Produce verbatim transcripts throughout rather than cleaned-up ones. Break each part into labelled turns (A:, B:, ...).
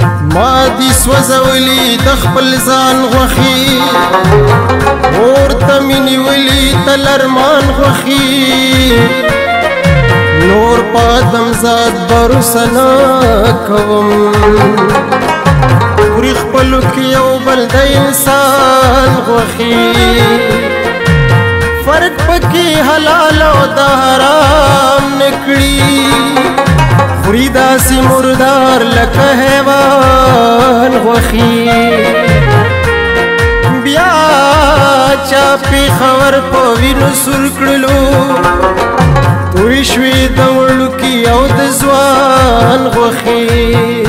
A: ما دي سوځولي د خپل ځان غوښي ورته مې نیولي تل ارمان غوښي نور په ادمزاد بروسه نه کوم پورې خپلو کې یو بل د انسان غوښي فرق پکې حلال او د حرام نه کړي خوري داسې مردار لکه حیوان غوښي بیا چا پېښور په وینو سور کړلو توی شوې د وړوکي او د ځوان غوښي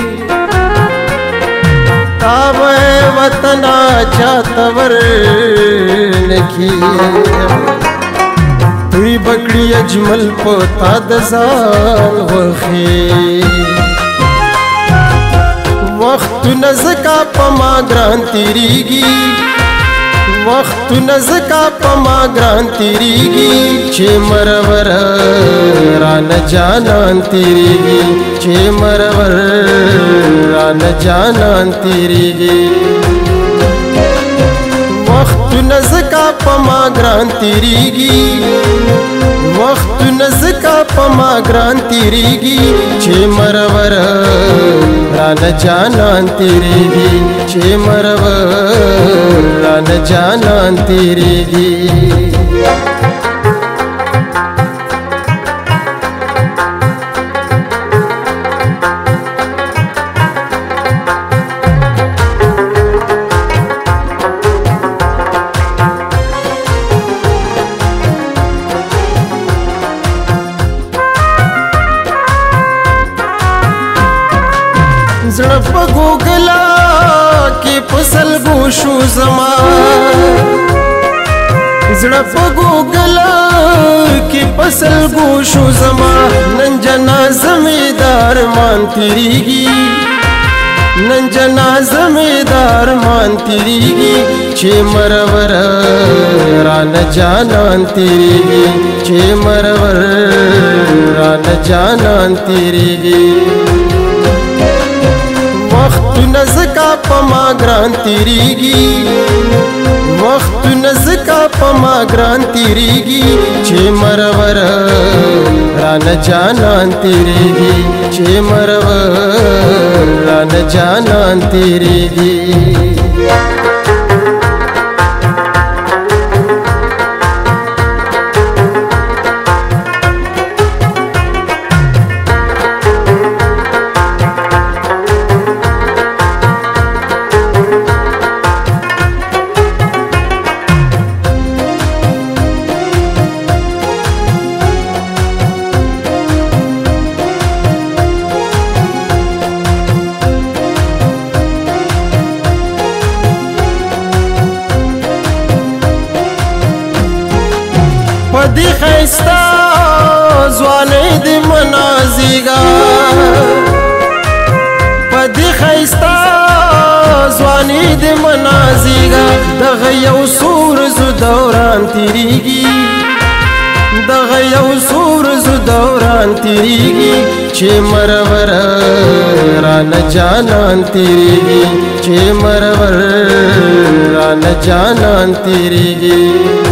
A: تا به وطنا چاته ورنکي توی بکړي اجمل په تا د ځان غوښي وختونه ځکه په ما ګران تېرېږي وختونه ځکه په ما ګران تېرېږي چې مرور رانه جانان تېرېږي چې مرور رانه جانان تېرېږي وختونه ځکه په ما ګران تېرېږي وختونه ځکه په ما ګران تېرېږي چې مرور رانه جانان تېرېږي چې مرور رانه جانان تېرېږي زړه په ګوګلا کې په سلګو شو زما زړه په ګوګلا کې په سلګو شو زما نن جنازه مې د ارمان تېرېږي نن جنازه مې د ارمان تېرېږي چې مرور رانه جانان تېرېږي چې مرور رانه جانان تېرېږي وختونه ځکه په ما ګران تېرېږي وختونه ځکه په ما ګران تېرېږي چې مرور رانه جانان تېرېږي چې مرور رانه جانان تېرېږي پدی خیستا ځوانۍ دې منازیږه پدی خیستا ځوانۍ دې منازیږه دغه یو څو ورځو دوران تېرېږي دغه یو څو ورځو دوران تېرېږي چې مرور رانه جانان تېرېږي چې مرور رانه جانان تېرېږي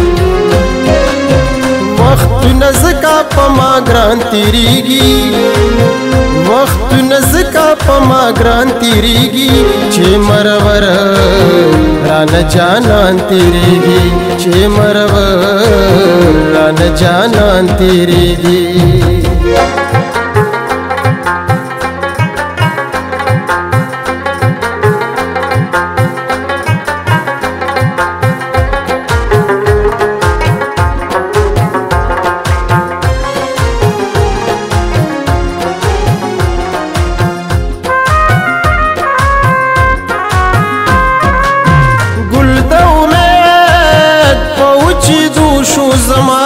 A: وختونه ځکه په ما ګران تېرېږي وختونه ځکه په ما ګران تېرېږي چې مرور رانه جانان تېرېږي چې مرور رانه جانان تېرېږي زما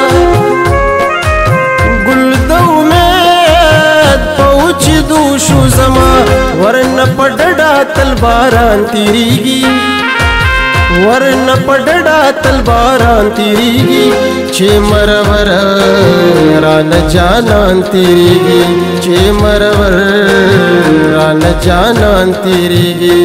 A: ګل د امید په وچېدو شو زما ورنه په ډډه تل باران تېرېږي ورن پډډا تل باران تیریږي چې مرور ران جانان تیریږي چې مرور ران جانان تیریږي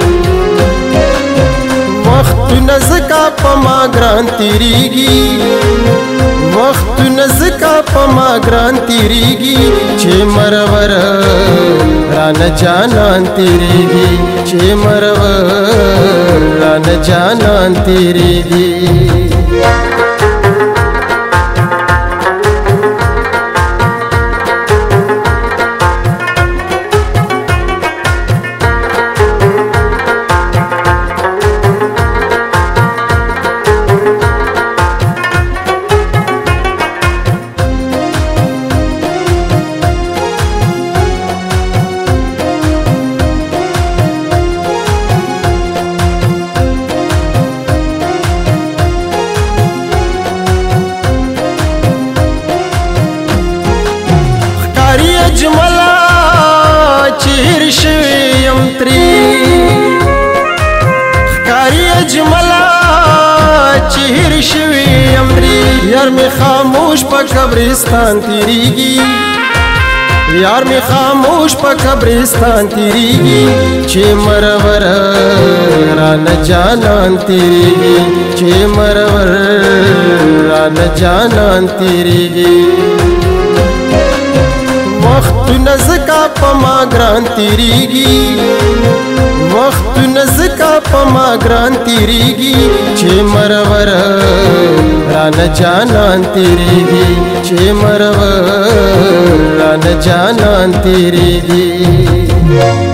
A: وخت نزکا پما ګران تیریږي وخت نزکا پما ګران تیریږي چې مرور ران جانان تیریږي چې مرور ران جانان تیریږي اجملا چیر شویم تری خکاری اجملا چیر شویم تری یار می خاموش پا قبرستان تیریگی یار می خاموش پا قبرستان تیریگی چه مرور ران جانان تیریگی چه مرور ران جانان تیریگی وقت نزکا پما ګران تیریږي وقت نزکا پما ګران تیریږي چې مرور ران جانان تیریږي چې مرور ران جانان تیریږي